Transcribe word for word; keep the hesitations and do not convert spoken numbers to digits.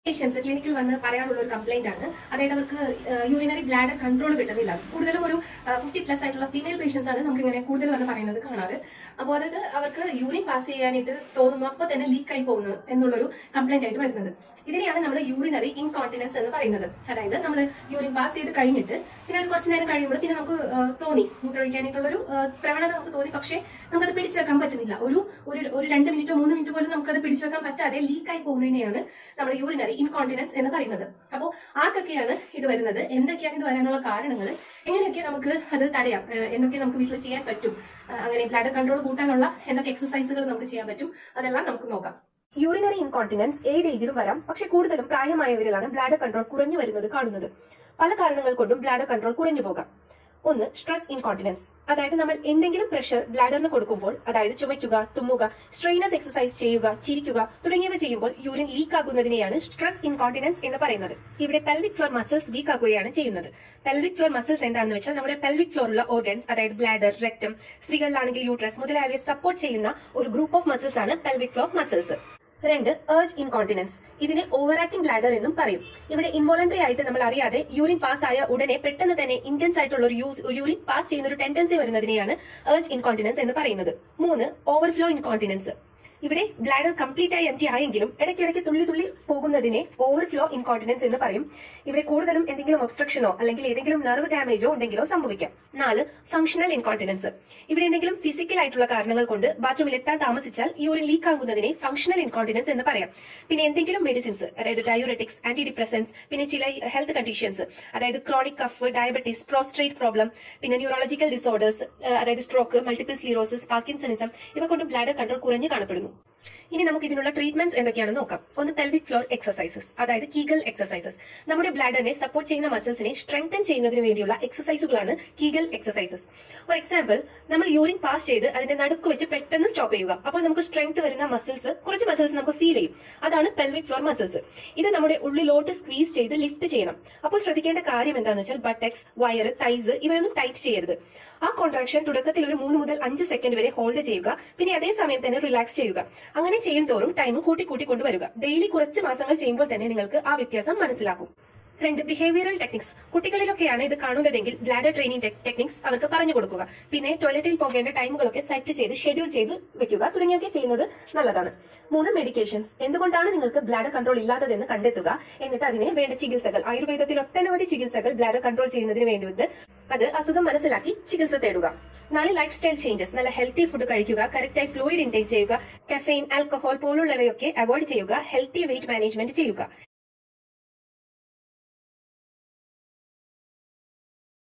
Patients ക്ലിനിക്കിൽ വന്ന് പറയാനുള്ള ഒരു കംപ്ലൈന്റ് ആണ്. അതായത് അവർക്ക് യൂറിനറി ബ്ലാഡർ കൺട്രോൾ കിട്ടുന്നില്ല. കൂടുതലും ഒരു ഫിഫ്റ്റി പ്ലസ് ആയിട്ടുള്ള ഫീമെയിൽ പേഷ്യൻസ് ആണ് നമുക്ക് ഇങ്ങനെ കൂടുതൽ വന്ന് പറയുന്നത് കാണാറ്. അപ്പോൾ അതായത് അവർക്ക് യൂറിൻ പാസ് ചെയ്യാനായിട്ട് തോന്നുന്നു, അപ്പോൾ തന്നെ ലീക്ക് ആയി പോകുന്നു എന്നുള്ളൊരു കംപ്ലൈന്റ് ആയിട്ട് വരുന്നത്. ഇതിനെയാണ് നമ്മൾ യൂറിനറി ഇൻകോണ്ടിനൻസ് എന്ന് പറയുന്നത്. അതായത് നമ്മൾ യൂറിൻ പാസ് ചെയ്ത് കഴിഞ്ഞിട്ട് പിന്നെ ഒരു കുറച്ച് നേരം കഴിയുമ്പോൾ പിന്നെ നമുക്ക് തോന്നി മൂത്രമൊഴിക്കാനായിട്ടുള്ളൊരു പ്രവണത നമുക്ക് തോന്നി, പക്ഷേ നമുക്കത് പിടിച്ചു വെക്കാൻ പറ്റുന്നില്ല. ഒരു ഒരു രണ്ട് മിനിറ്റോ മൂന്ന് മിനിറ്റ് പോലും നമുക്കത് പിടിച്ചു വെക്കാൻ പറ്റാതെ ലീക്കായി പോകുന്നതിനെയാണ് നമ്മൾ യൂറിനറി ഇൻകോണ്ടിനൻസ് എന്ന് പറയുന്നത്. അപ്പോൾ ആർക്കൊക്കെയാണ് ഇത് വരുന്നത്, എന്തൊക്കെയാണ് ഇത് വരാനുള്ള കാരണങ്ങൾ, എങ്ങനെയൊക്കെ നമുക്ക് അത് തടയാം, എന്തൊക്കെ നമുക്ക് വീട്ടിൽ ചെയ്യാൻ പറ്റും, അങ്ങനെ ബ്ലഡ് കൺട്രോൾ കൂട്ടാനുള്ള എന്തൊക്കെ എക്സസൈസുകൾ നമുക്ക് ചെയ്യാൻ പറ്റും, അതെല്ലാം നമുക്ക് നോക്കാം. യൂറിനറി ഇൻകോണ്ടിനൻസ് ഏത് ഏജിലും വരാം, പക്ഷെ കൂടുതലും പ്രായമായവരിലാണ് ബ്ലാഡർ കൺട്രോൾ കുറഞ്ഞു വരുന്നത് കാണുന്നത്. പല കാരണങ്ങൾ കൊണ്ടും ബ്ലാഡർ കൺട്രോൾ കുറഞ്ഞു പോകാം. ഒന്ന്, സ്ട്രെസ് ഇൻകോണ്ടിനൻസ്. അതായത് നമ്മൾ എന്തെങ്കിലും പ്രഷർ ബ്ലാഡറിന് കൊടുക്കുമ്പോൾ, അതായത് ചുമയ്ക്കുക, തുമ്മുക, സ്ട്രെയിനസ് എക്സസൈസ് ചെയ്യുക, ചിരിക്കുക തുടങ്ങിയവ ചെയ്യുമ്പോൾ യൂറിൻ ലീക്ക് ആകുന്നതിനെയാണ് സ്ട്രെസ് ഇൻകോണ്ടിനൻസ് എന്ന് പറയുന്നത്. ഇവിടെ പെൽവിക് ഫ്ലോർ മസിൽസ് വീക്ക് ആക്കുകയാണ് ചെയ്യുന്നത്. പെൽവിക് ഫ്ലോർ മസിൽസ് എന്താണെന്ന് വെച്ചാൽ നമ്മുടെ പെൽവിക് ഫ്ലോറുള്ള ഓർഗൻസ്, അതായത് ബ്ലാഡർ, റെക്ടം, സ്ത്രീകളിലാണെങ്കിൽ യൂട്രസ് മുതലായവയെ സപ്പോർട്ട് ചെയ്യുന്ന ഒരു ഗ്രൂപ്പ് ഓഫ് മസിൽസ് ആണ് പെൽവിക് ഫ്ലോർ മസിൽസ്. രണ്ട്, ഏർജ് ഇൻകോണ്ടിനൻസ്. ഇതിനെ ഓവർ ആക്ടിംഗ് ബ്ലാഡർ എന്നും പറയും. ഇവിടെ ഇൻവോളണ്ടറി ആയിട്ട് നമ്മൾ അറിയാതെ യൂറിൻ പാസ് ആയ ഉടനെ പെട്ടെന്ന് തന്നെ ഇന്റൻസ് ആയിട്ടുള്ള ഒരു യൂറിൻ പാസ് ചെയ്യുന്ന ഒരു ടെൻഡൻസി വരുന്നതിനെയാണ് ഏർജ് ഇൻകോണ്ടിനൻസ് എന്ന് പറയുന്നത്. മൂന്ന്, ഓവർഫ്ലോ ഇൻകോണ്ടിനൻസ്. ഇവിടെ ബ്ലാഡർ കംപ്ലീറ്റ് ആയി എംറ്റി ആയെങ്കിലും ഇടയ്ക്കിടയ്ക്ക് തുള്ളി തുള്ളി പോകുന്നതിനെ ഓവർഫ്ലോ ഇൻകോണ്ടിനൻസ് എന്ന് പറയും. ഇവിടെ കൂടുതലും എന്തെങ്കിലും ഒബ്സ്ട്രക്ഷനോ അല്ലെങ്കിൽ ഏതെങ്കിലും നെർവ് ഡാമേജോ ഉണ്ടെങ്കിലോ സംഭവിക്കാം. നാല്, ഫംഗ്ഷണൽ ഇൻകോണ്ടിനൻസ്. ഇവിടെ എന്തെങ്കിലും ഫിസിക്കൽ ആയിട്ടുള്ള കാരണങ്ങൾ കൊണ്ട് ബാത്റൂമിൽ എത്താൻ താമസിച്ചാൽ യൂറിൻ ലീക്ക് ആകുന്നതിനെ ഫംഗ്ഷണൽ ഇൻകോണ്ടിനൻസ് എന്ന് പറയാം. പിന്നെ എന്തെങ്കിലും മെഡിസിൻസ്, അതായത് ഡയൂററ്റിക്സ്, ആന്റി ഡിപ്രസൻസ്, പിന്നെ ചില ഹെൽത്ത് കണ്ടീഷൻസ്, അതായത് chronic cough, diabetes, prostate problem, പിന്നെ ന്യൂറോളജിക്കൽ ഡിസോർഡേഴ്സ്, അതായത് സ്ട്രോക്ക്, മൾട്ടിപ്പിൾ സ്ക്ലീറോസിസ്, പാർക്കിൻസണിസം, ഇവ കൊണ്ട് ബ്ലാഡർ കൺട്രോൾ കുറഞ്ഞു കാണപ്പെടുന്നു. ഇനി നമുക്ക് ഇതിനുള്ള ട്രീറ്റ്മെന്റ്സ് എന്തൊക്കെയാണെന്ന് നോക്കാം. ഒന്ന്, പെൽവിക് ഫ്ലോർ എക്സസൈസസ്, അതായത് കീഗൽ എക്സസൈസസ്. നമ്മുടെ ബ്ലാഡറിനെ സപ്പോർട്ട് ചെയ്യുന്ന മസിൽസിനെ സ്ട്രെങ്തൻ ചെയ്യുന്നതിന് വേണ്ടിയുള്ള എക്സസൈസുകളാണ് കീഗൽ എക്സസൈസസ്. ഫോർ എക്സാമ്പിൾ, നമ്മൾ യൂറിൻ പാസ് ചെയ്ത് അതിന്റെ നടുക്ക് വെച്ച് പെട്ടെന്ന് സ്റ്റോപ്പ് ചെയ്യുക. അപ്പോൾ നമുക്ക് സ്ട്രെങ്ത് വരുന്ന മസിൽസ്, കുറച്ച് മസിൽസ് നമുക്ക് ഫീൽ ചെയ്യും. അതാണ് പെൽവിക് ഫ്ലോർ മസിൽസ്. ഇത് നമ്മുടെ ഉള്ളിലോട്ട് സ്ക്വീസ് ചെയ്ത് ലിഫ്റ്റ് ചെയ്യണം. അപ്പോൾ ശ്രദ്ധിക്കേണ്ട കാര്യം എന്താണെന്ന് വെച്ചാൽ ബട്ടക്സ്, വയർ, തൈസ് ഇവയൊന്നും ടൈറ്റ് ചെയ്യരുത്. ആ കോൺട്രാക്ഷൻ തുടക്കത്തിൽ ഒരു മൂന്ന് മുതൽ അഞ്ച് സെക്കൻഡ് വരെ ഹോൾഡ് ചെയ്യുക, പിന്നെ അതേ സമയം തന്നെ റിലാക്സ് ചെയ്യുക. അങ്ങനെ ചെയ്യും തോറും ടൈം കൂട്ടി കൂട്ടി കൊണ്ടുവരിക. ഡെയിലി കുറച്ച് മാസങ്ങൾ ചെയ്യുമ്പോൾ തന്നെ നിങ്ങൾക്ക് ആ വ്യത്യാസം മനസ്സിലാക്കും. രണ്ട്, ബിഹേവിയറൽ ടെക്നിക്സ്. കുട്ടികളിലൊക്കെയാണ് ഇത് കാണുന്നതെങ്കിൽ ബ്ലാഡർ ട്രെയിനിങ് ടെക്നിക്സ് അവർക്ക് പറഞ്ഞു കൊടുക്കുക. പിന്നെ ടോയ്ലറ്റിൽ പോകേണ്ട ടൈമുകളൊക്കെ സെറ്റ് ചെയ്ത് ഷെഡ്യൂൾ ചെയ്ത് വെക്കുക തുടങ്ങിയൊക്കെ ചെയ്യുന്നത് നല്ലതാണ്. മൂന്ന്, മെഡിക്കേഷൻസ്. എന്തുകൊണ്ടാണ് നിങ്ങൾക്ക് ബ്ലാഡർ കൺട്രോൾ ഇല്ലാത്തതെന്ന് കണ്ടെത്തുക. എന്നിട്ട് അതിനെ വേണ്ട ചികിത്സകൾ, ആയുർവേദത്തിൽ ഒട്ടനവധി ചികിത്സകൾ ബ്ലാഡർ കൺട്രോൾ ചെയ്യുന്നതിന് വേണ്ടിയുണ്ട്. അത് അസുഖം മനസ്സിലാക്കി ചികിത്സ തേടുക. നാല്, ലൈഫ് സ്റ്റൈൽ ചേഞ്ചസ്. നല്ല ഹെൽത്തി ഫുഡ് കഴിക്കുക, കറക്റ്റായി ഫ്ലൂയിഡ് ഇൻടേക്ക് ചെയ്യുക, കഫെയിൻ, ആൽക്കഹോൾ പോലുള്ളവയൊക്കെ അവോയ്ഡ് ചെയ്യുക, ഹെൽത്തി വെയിറ്റ് മാനേജ്മെന്റ് ചെയ്യുക.